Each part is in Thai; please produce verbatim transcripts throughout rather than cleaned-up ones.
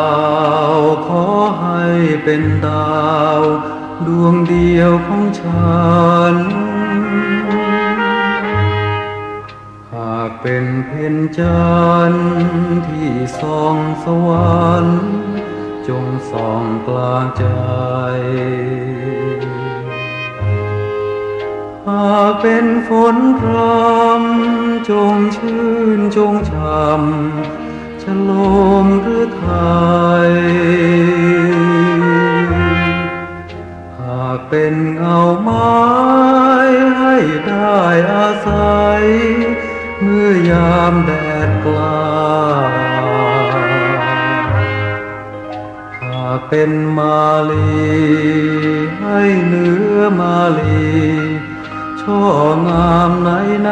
าวขอให้เป็นดาวดวงเดียวของฉันหากเป็นเพ็ญจันทร์ที่ส่องสวรรค์จงส่องกลางใจหากเป็นฝนพรำจงชื่นจงช่ำฉลมหรือไทยหากเป็นเงาไม้ให้ได้อาศัยเมื่อยามแดดกล้าหากเป็นมาลีให้เนื้อมาลีช่องามไหนไหน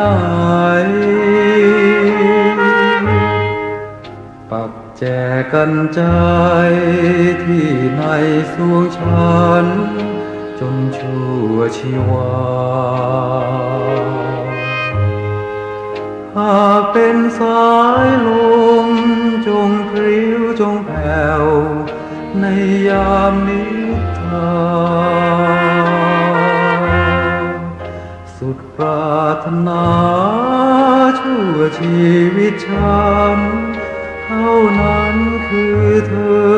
ปักแจกันใจที่ในสวงฉันจนชั่วชีวาหากเป็นสายลมจงพริ้วจงแผ่วในยามนิทานสุดปรารถนาชั่วชีวิตฉันเท่านั้นคือเธ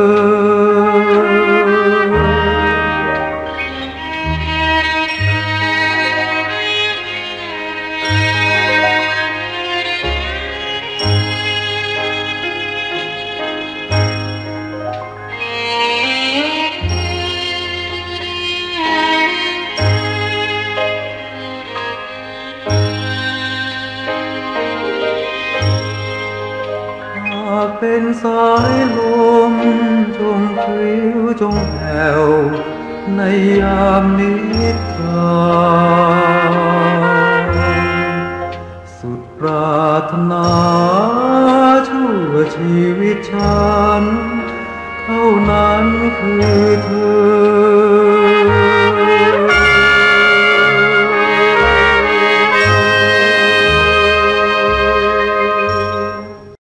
อเป็นสายลมจงพริ้วจงแผ่วในยามนิทานสุดปรารถนาชั่วชีวิตฉันเท่านั้นคือเธอ